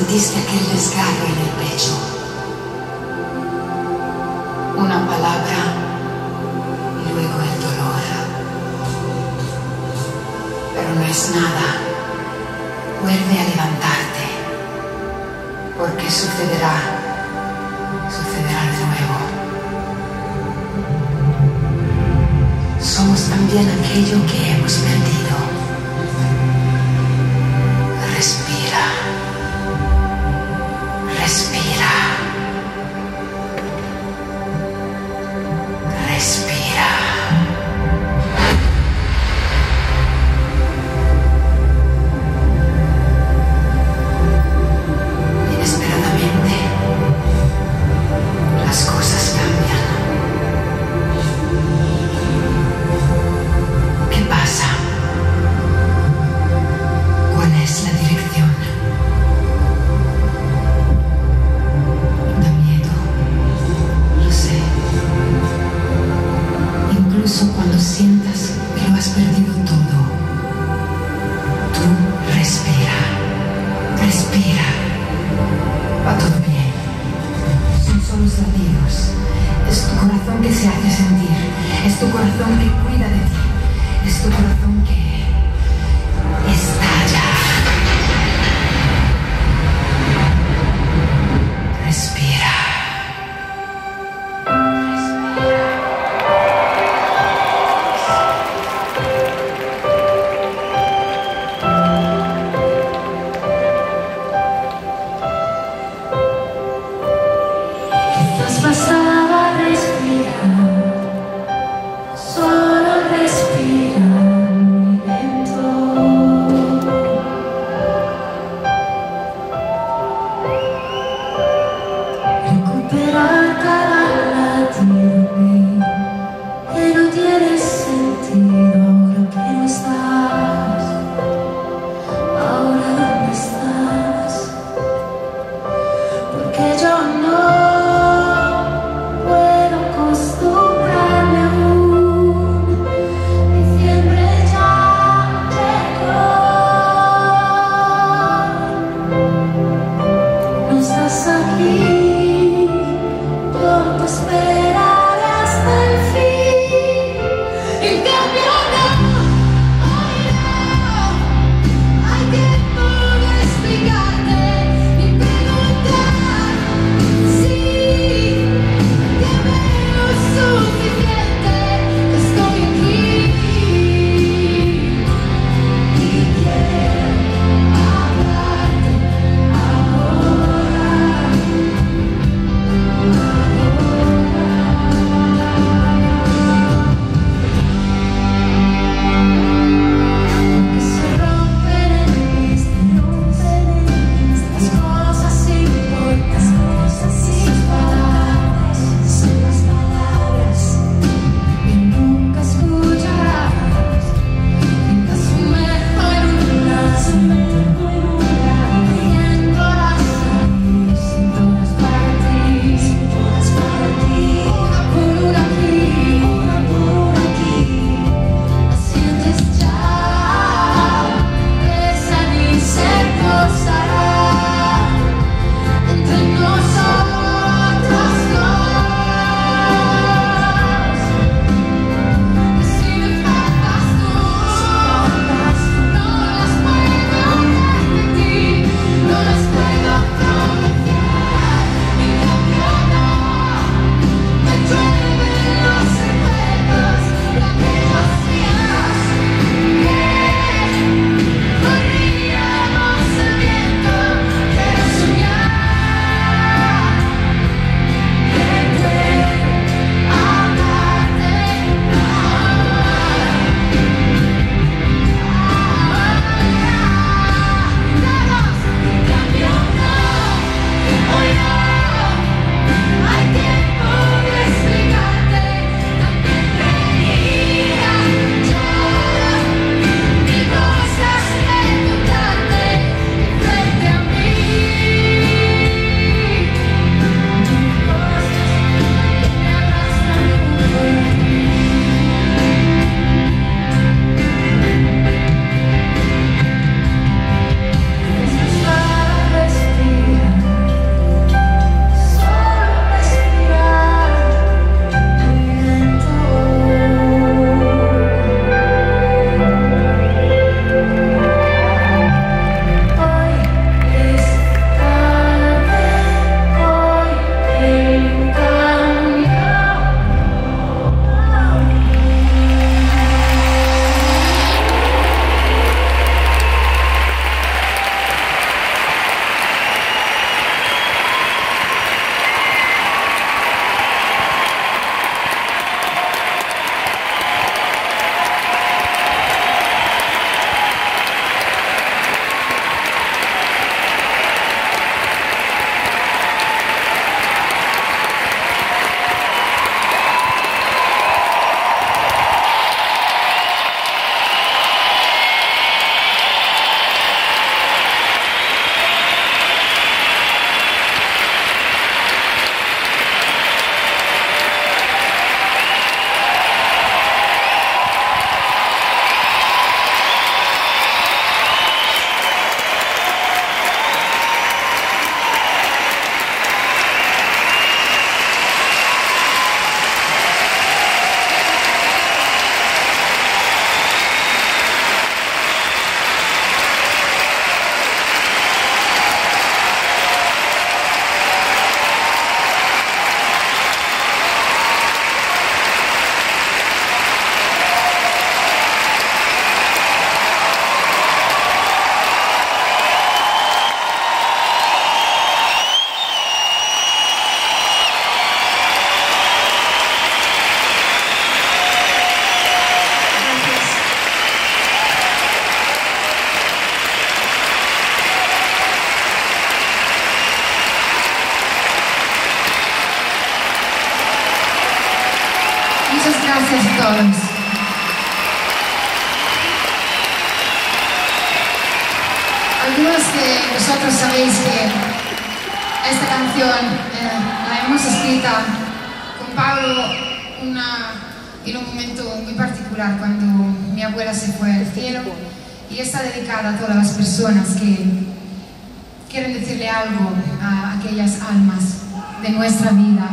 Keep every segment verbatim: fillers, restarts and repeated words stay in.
sentiste aquel desgarro en el pecho. Una palabra y luego el dolor. Pero no es nada. Vuelve a levantarte, porque sucederá, sucederá de nuevo. Somos también aquello que hemos perdido. Respira. Respira. Respira. Inesperadamente, las cosas cambian. ¿Qué pasa? ¿Cuál es la dirección? Da miedo, lo sé. Incluso cuando sientas que lo has perdido todo, tú respira, respira. Va todo bien. Son solo latidos. Es tu corazón que se hace sentir. Es tu corazón que cuida de ti. Es tu corazón que estalla. Respira. Quizás bastaba respirar, solo respirar muy lento. Recuperar cada latido que no tiene sentido ahora que no estás. Ahora dónde estás, porque yo no gracias a todos. Algunos de vosotros sabéis que esta canción eh, la hemos escrito con Pablo una, en un momento muy particular, cuando mi abuela se fue al cielo, y está dedicada a todas las personas que quieren decirle algo a aquellas almas de nuestra vida.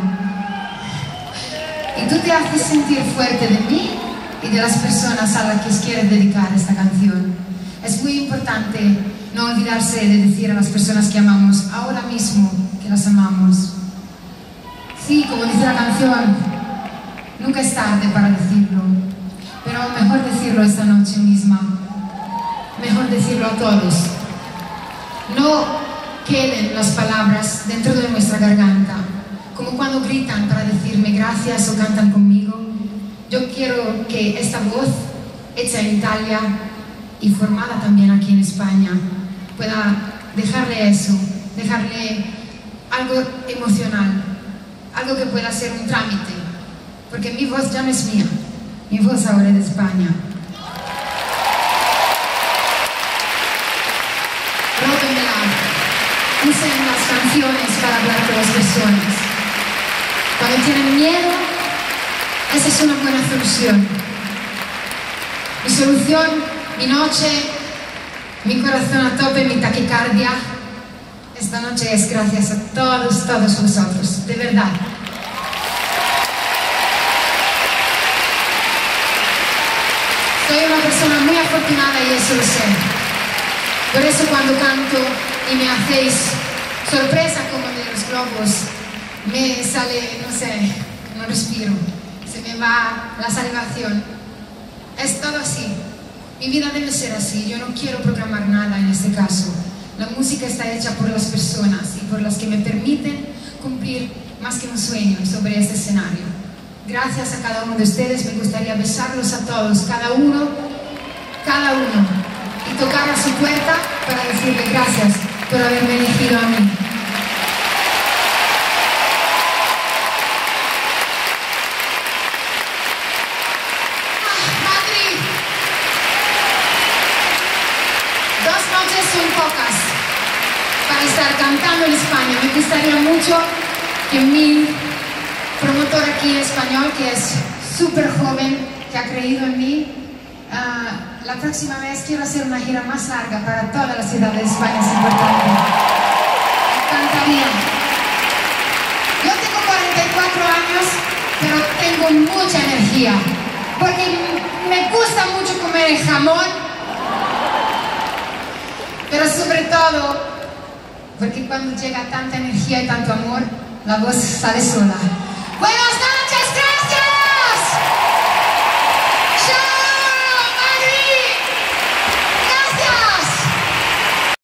Y tú te haces sentir fuerte de mí y de las personas a las que quieres dedicar esta canción. Es muy importante no olvidarse de decir a las personas que amamos ahora mismo que las amamos. Sí, como dice la canción, nunca es tarde para decirlo, pero mejor decirlo esta noche misma. Mejor decirlo a todos. No queden las palabras dentro de nuestra garganta, como cuando gritan para decirme gracias o cantan conmigo. Yo quiero que esta voz, hecha en Italia y formada también aquí en España, pueda dejarle eso, dejarle algo emocional, algo que pueda ser un trámite, porque mi voz ya no es mía, mi voz ahora es de España. Róbenmela, usen las canciones para hablar con las personas. Cuando tienen miedo, esa es una buena solución. Mi solución, mi noche, mi corazón a tope, mi taquicardia, esta noche es gracias a todos, todos vosotros, de verdad. Soy una persona muy afortunada y eso lo sé. Por eso cuando canto y me hacéis sorpresa como de los globos, me sale, no sé, no respiro, se me va la salivación. Es todo así. Mi vida debe ser así. Yo no quiero programar nada en este caso. La música está hecha por las personas y por las que me permiten cumplir más que un sueño sobre este escenario. Gracias a cada uno de ustedes. Me gustaría besarlos a todos, cada uno, cada uno, y tocar a su puerta para decirle gracias por haberme elegido a mí. Son pocas para estar cantando en España. Me gustaría mucho que mi promotor aquí español, que es súper joven, que ha creído en mí, uh, la próxima vez quiero hacer una gira más larga para toda la ciudad de España. Es importante. Me encantaría. Yo tengo cuarenta y cuatro años, pero tengo mucha energía, porque me gusta mucho comer el jamón, pero sobre todo porque cuando llega tanta energía y tanto amor, la voz sale sola. Bueno,